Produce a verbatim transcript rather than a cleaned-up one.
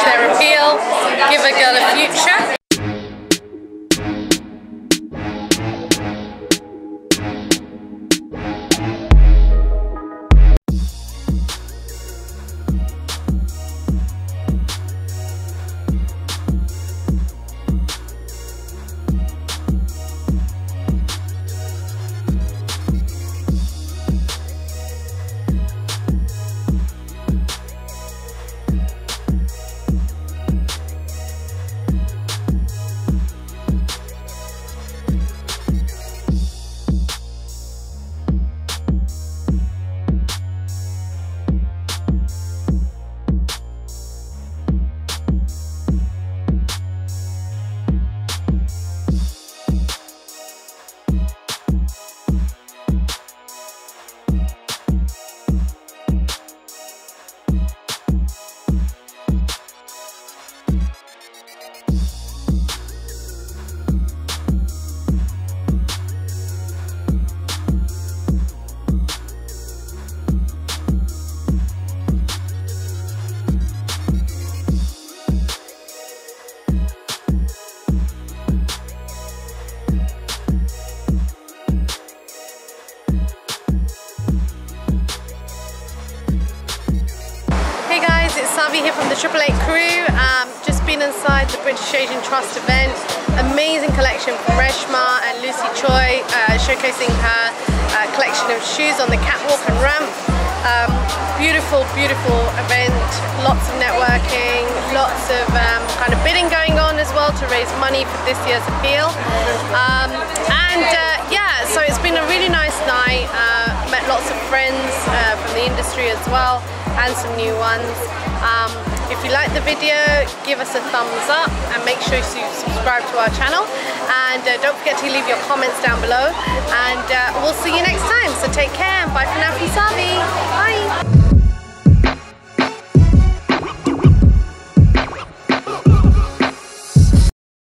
their appeal. Give a girl a future. Here from the Triple Eight crew, um, just been inside the British Asian Trust event. Amazing collection from Raishma and Lucy Choi, uh, showcasing her uh, collection of shoes on the catwalk and ramp. Um, beautiful, beautiful event, lots of networking, lots of um, kind of bidding going on as well to raise money for this year's appeal. Um, and uh, yeah, so it's been a really nice night, uh, met lots of friends uh, from the industry as well, and some new ones. Um, if you like the video, give us a thumbs up and make sure you subscribe to our channel, and uh, don't forget to leave your comments down below, and uh, we'll see you next time. So take care and bye for now from Savi. Bye.